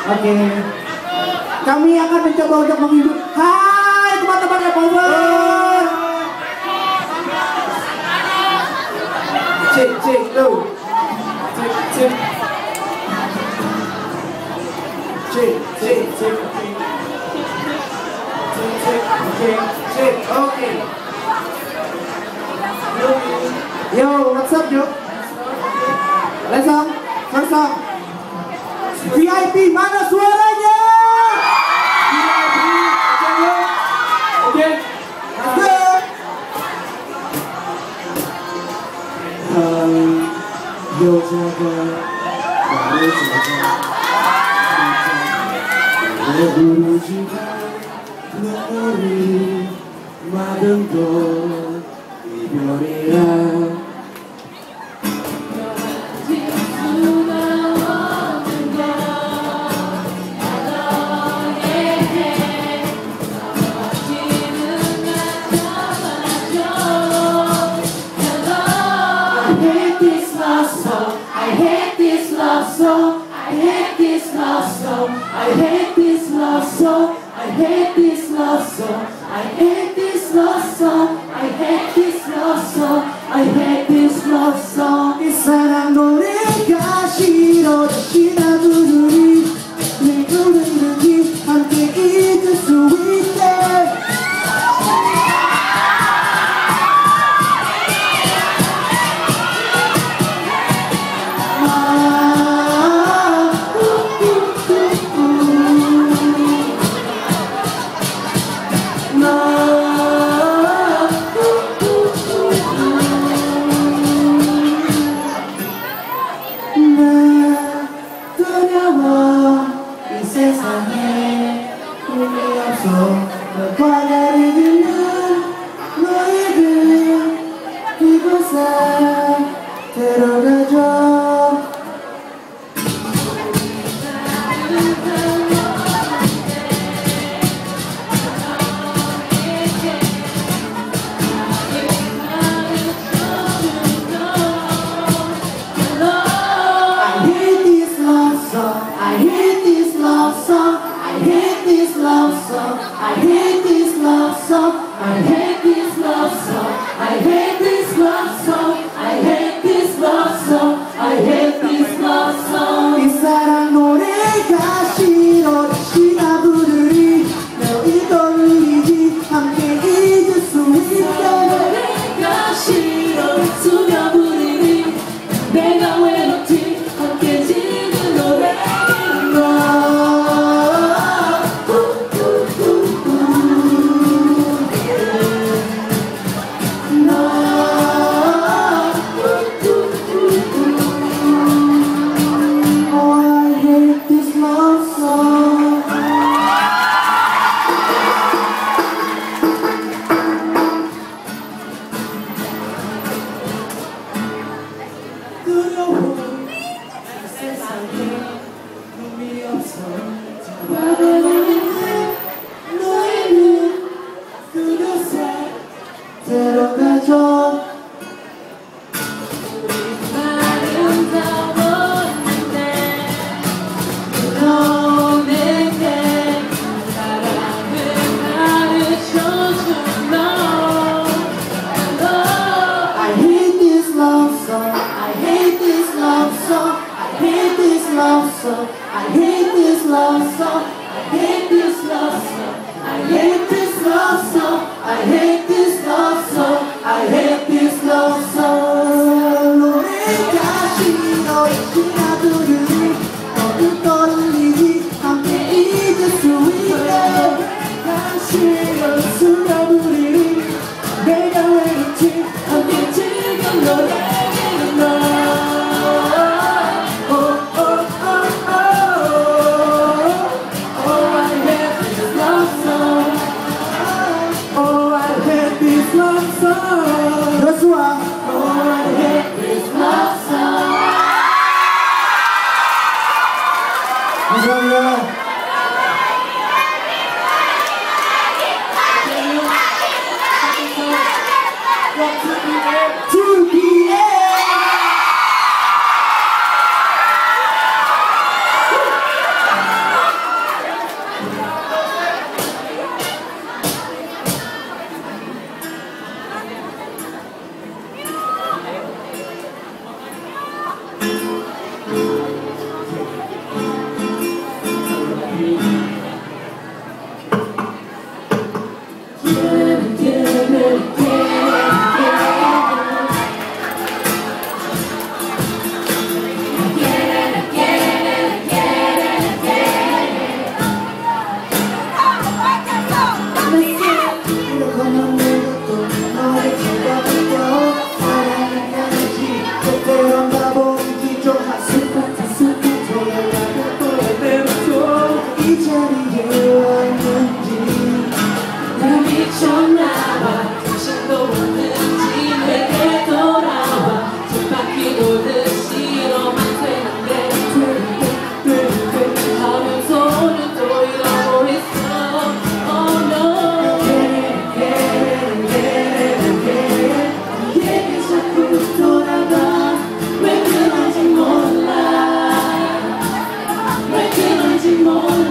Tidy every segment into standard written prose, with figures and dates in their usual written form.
Oke. Kami akan mencoba untuk menghibur. Hai teman-teman K-popers. Cek tuh. Cek. Oke. Yo, what's up, yo? Let's song. First song. VIP mana suaranya? Oke. 여자가 나를 찾아 내 부르지가 눈물이 막은 건 이별이야 이 사랑 노래가 싫어 다시 나 부르니 내 노래는 함께 잊을 수 있게 자리에 왔는지 나 미쳤나봐 당신도 왔는지 내게 돌아와 쳇바퀴 돌듯이 너만 되는데 하면서 오늘 또 이러고 있어 Oh no 내게 자꾸 돌아가 왜 그런지 몰라 왜 그런지 몰라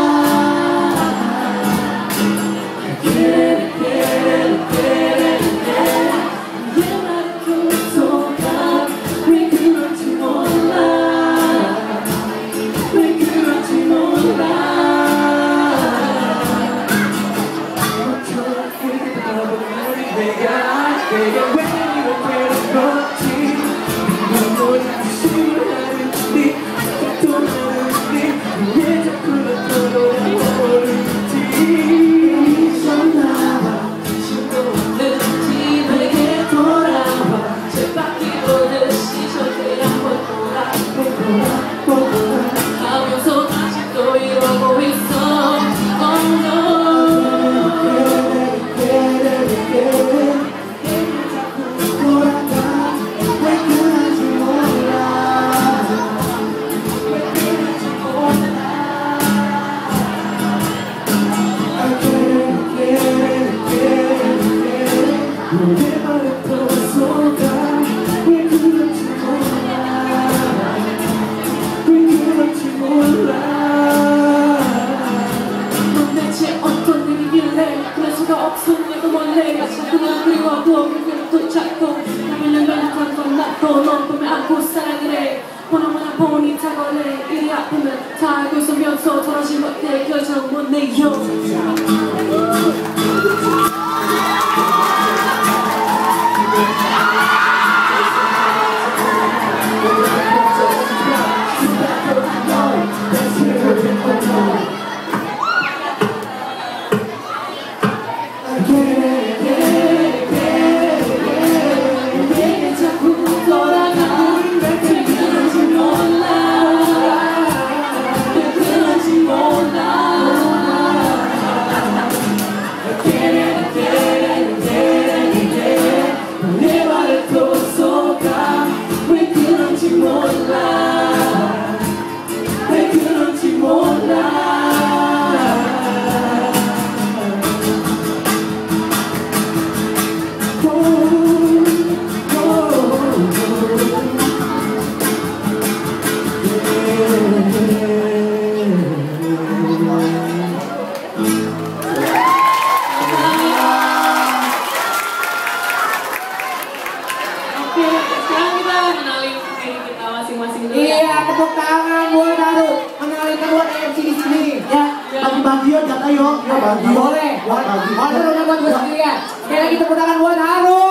Iya, tepuk tangan buat Haru. Mengenalin kedua MC di sini. Ya, bagi-bagian kata yuk. Ya, bagi. Boleh. Bagi. Haru udah buat gue sendiri ya. Sekali lagi tepuk tangan buat Haru.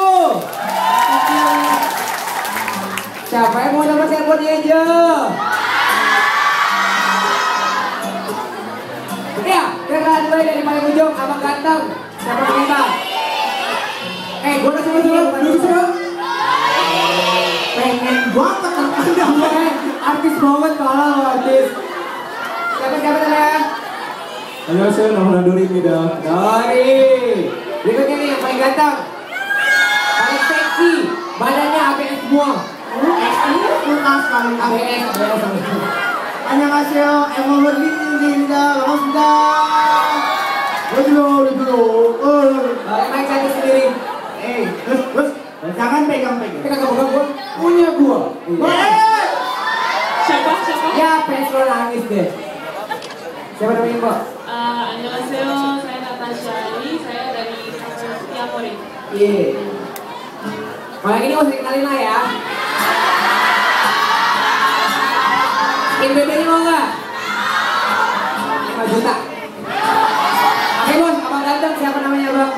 Siapa yang mau dapat telepon dia aja? Ya, kita mulai dari paling ujung, abang ganteng. Siapa yang minta? Gue udah sama-sama. Pengen banget artis banget kalau artis. Siapa namanya? 안녕하세요, nama Dor입니다. Dori. Berikutnya nih yang paling ganteng, paling seksi, badannya ABS semua. kulkas kali ABS. 안녕하세요. 에머버린입니다. 반갑습니다. 어디로. Main cantik sendiri. terus jangan pegang. Kita gua punya gua. Siapa? Ya, fans lo nangis deh. Siapa namanya, Mbak? 안녕하세요. saya Natasha Ali. Saya dari Tiamore. Iya. Kalau yang ini gak usah dikenalin lah ya. Skin BB-nya mau nggak? 5 juta. Oke bos, abang ganteng siapa namanya bang?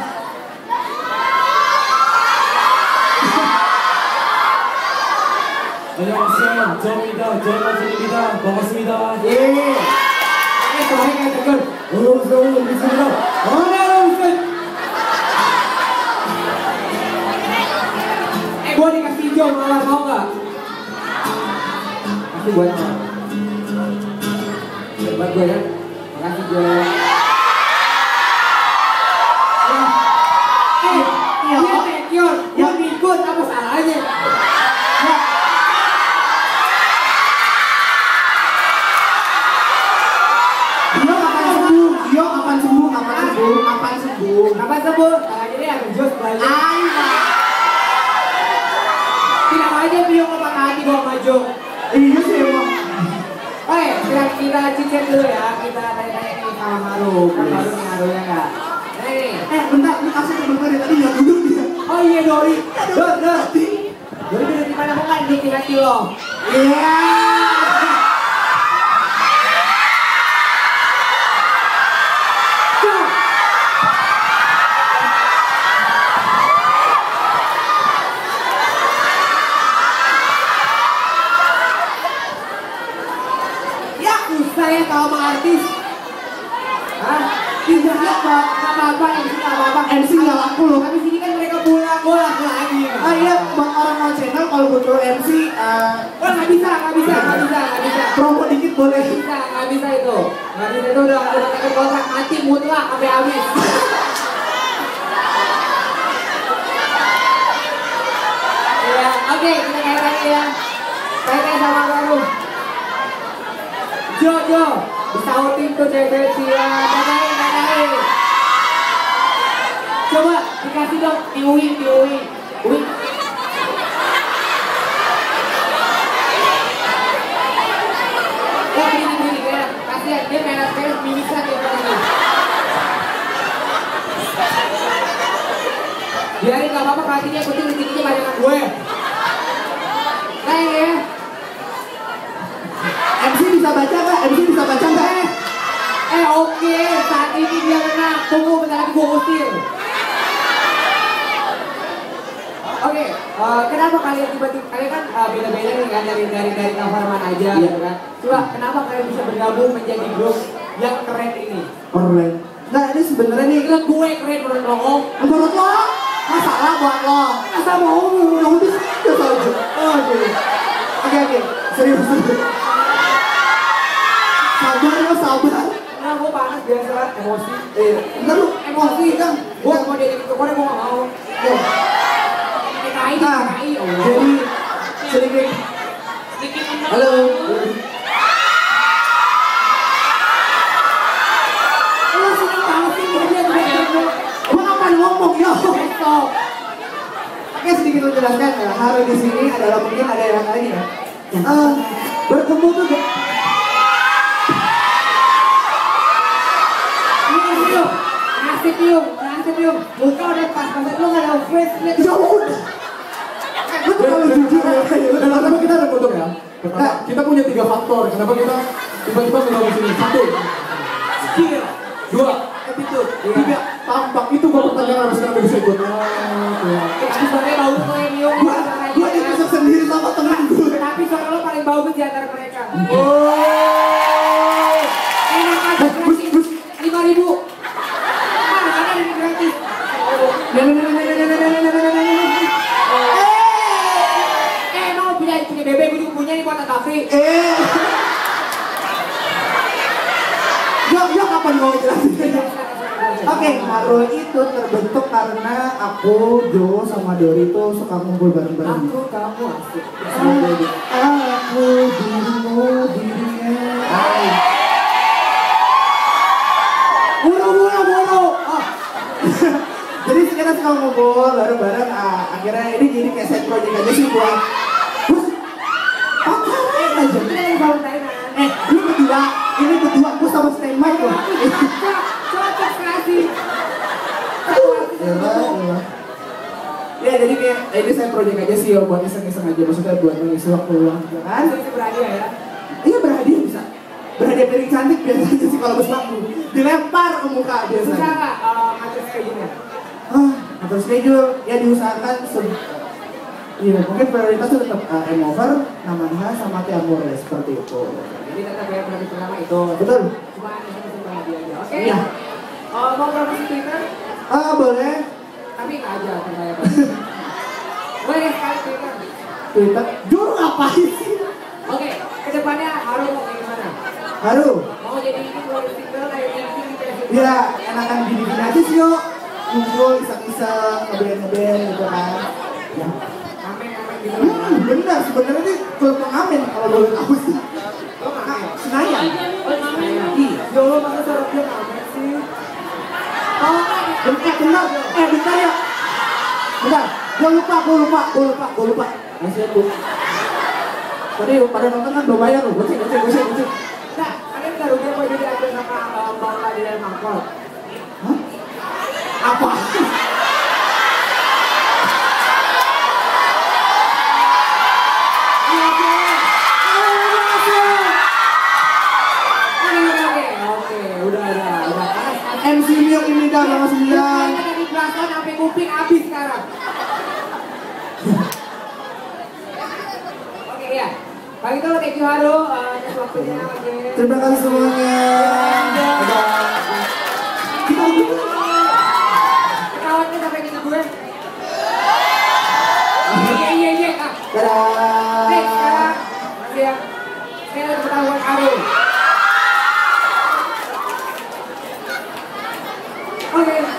안녕하세요, 저입니다. 저입니다. 반갑습니다. Iya. Suaranya kayak tegur. Bismillah. Gua dikasih hijau malah mau nggak? Kasih buat apa? Hebat gue ya. Makasih Jo. Iya, Kion, yang ikut apa salahnya? Kapan sembuh? Tangannya ini ada jos banyak. Tidak aja Bio ke patah hati bawa maju. Iya sih emang. Oke, kita cicet dulu ya. Kita tanya-tanya nih sama Haru. Kan Haru nih Harunya nggak? Nih. Bentar, ini kasih sebentar ya, tadi nggak duduk dia. Oh iya Dori. Dori duduk di mana? Kok nggak duduk di hati lo? Iya. Saya kalau sama artis. Hah? Tidak apa-apa, MC nggak laku loh. Habis ini kan mereka pulang, gue laku lagi. Ah iya, buat orang channel kalau butuh MC, oh nggak bisa. promo dikit boleh. Nggak bisa itu udah tekan kontrak mati mutlak sampai habis. Ya, oke, kita kayak lagi ya. Kayak sama Haru. Jo, disautin tuh cewek dia, dadain. Coba dikasih dong, Uwi. Oh, gini, kasihan dia meres mimisan ya tadi. Biarin nggak apa-apa, perhatiannya yang penting rezekinya banyakan gue. Kayak ya. MC bisa baca nggak? Oke, saat ini dia menang. Tunggu bentar lagi gue usir. Oke, kenapa kalian tiba-tiba kalian kan beda-beda nih kan dari kamar aja gitu kan. Coba kenapa kalian bisa bergabung menjadi grup yang keren ini? Keren. Nah ini sebenarnya nih Menurut gue keren menurut lo. menurut lo masalah buat lo. Masa mau ya udah saja. Oke. Serius. Sabar. Nah, gue panas biasa, emosi. Bentar lu, Emosi kan. Gue mau jadi ke Korea, gue gak mau. KPI. Jadi sedikit. Halo. Lu seneng banget sih dia. Gua ngapain ngomong ya? Besok. Oke, sedikit menjelaskan ya. Haru di sini adalah mungkin ada yang lain ya. Bertemu tuh Nasib yuk. Muka udah pas-pasan lu gak ada face liat. ya udah. Lu terlalu jujur ya. Kenapa kita ada foto ya? Pertama, kita punya 3 faktor. Kenapa kita tiba-tiba bergabung sini? 1, skill. 2, attitude. 3, tampak. Itu gua pertanyaan harus kenapa bisa ikut. Tapi suaranya bagus tuh yang Miung. Gua ditusuk sendiri sama temen gue. Tapi suara lo paling bagus di antara mereka. Oh. Enak aja gratis. 5.000. Ada yang gratis. Mau punya bebek, gue juga punya nih buat Kafe. Ya kapan mau jelasin? Oke, Haru itu terbentuk karena aku, Jo, sama Dori itu suka ngumpul bareng-bareng. Kamu asik. Aku, dirimu, dirinya. Buru. Jadi kita suka ngumpul bareng-bareng. Akhirnya ini jadi kayak side project aja sih buat. Pacaran aja. Kita lagi Valentine. Lu berdua, ini berdua aku sama standby loh. Cocok sekali. Ya jadi kayak ini saya project aja sih buat iseng-iseng aja, maksudnya buat mengisi waktu luang juga kan. Bisa berhadiah ya? Iya berhadiah bisa. Berhadiah piring cantik biasanya sih kalau bersatu. Dilempar ke muka biasanya. Bisa nggak ngatur schedule-nya? Atur schedule ya diusahakan iya mungkin prioritasnya tetap M-Over, Namanha, sama Tiamur ya seperti itu. Jadi tetap ya berarti pertama itu. Betul. Cuma iseng-iseng berhadiah aja. Oke. Iya. Mau promosi Twitter? Boleh. Tapi nggak aja kan saya. Boleh sekali Twitter. Juru ngapain sih? Oke, kedepannya Haru mau kayak gimana? Haru. Mau jadi ini keluar single kayak ini gitu. Iya, enakan gini-gini aja sih yuk. Kumpul, iseng-iseng, ngeband gitu kan. Ya. Amin gitu. Bener, sebenarnya ini klub pengamen kalau boleh tahu sih. Senayan. Ya Allah, masa syarat dia ngamen sih? Oh, bentar ya. Bentar, gue lupa. Masih aku. Tadi pada nonton kan udah bayar loh, gocek. Nah, kalian gak rugi mau jadi aja sama Bang Ladi dan Mangkol? Hah? Apa? Oke, udah. MC Miok ini dah nama 9. Dari belakang sampai kuping habis sekarang. Oke ya. Kalau gitu thank you Haru atas waktunya. Terima kasih semuanya. Kita Kawannya sampai gitu gue. Iya. dadah. Next sekarang ya. Saya ada ketahuan Haru. Oke.